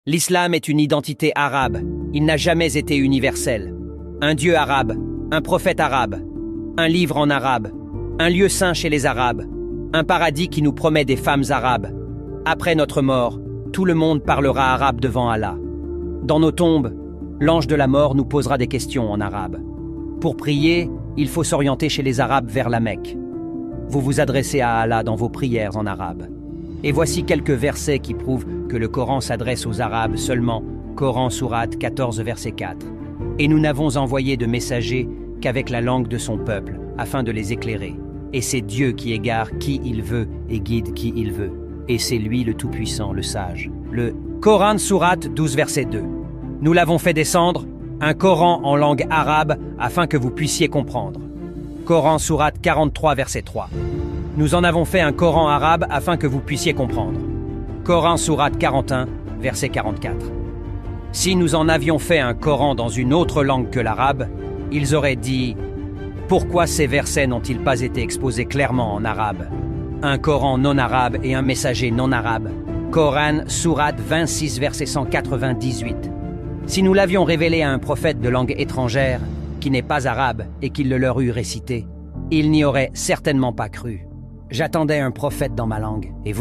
L'islam est une identité arabe. Il n'a jamais été universel. Un Dieu arabe, un prophète arabe, un livre en arabe, un lieu saint chez les Arabes, un paradis qui nous promet des femmes arabes. Après notre mort, tout le monde parlera arabe devant Allah. Dans nos tombes, l'ange de la mort nous posera des questions en arabe. Pour prier, il faut s'orienter chez les Arabes vers la Mecque. Vous vous adressez à Allah dans vos prières en arabe. Et voici quelques versets qui prouvent que le Coran s'adresse aux Arabes seulement. Coran sourate 14 verset 4. Et nous n'avons envoyé de messagers qu'avec la langue de son peuple, afin de les éclairer. Et c'est Dieu qui égare qui il veut et guide qui il veut. Et c'est lui le Tout-Puissant, le Sage. Le Coran sourate 12 verset 2. Nous l'avons fait descendre, un Coran en langue arabe, afin que vous puissiez comprendre. Coran sourate 43 verset 3. Nous en avons fait un Coran arabe afin que vous puissiez comprendre. Coran sourate 41 verset 44. Si nous en avions fait un Coran dans une autre langue que l'arabe, ils auraient dit « Pourquoi ces versets n'ont-ils pas été exposés clairement en arabe ?» Un Coran non arabe et un messager non arabe. Coran sourate 26 verset 198. Si nous l'avions révélé à un prophète de langue étrangère, qui n'est pas arabe et qu'il le leur eût récité, il n'y aurait certainement pas cru. J'attendais un prophète dans ma langue. Et vous ?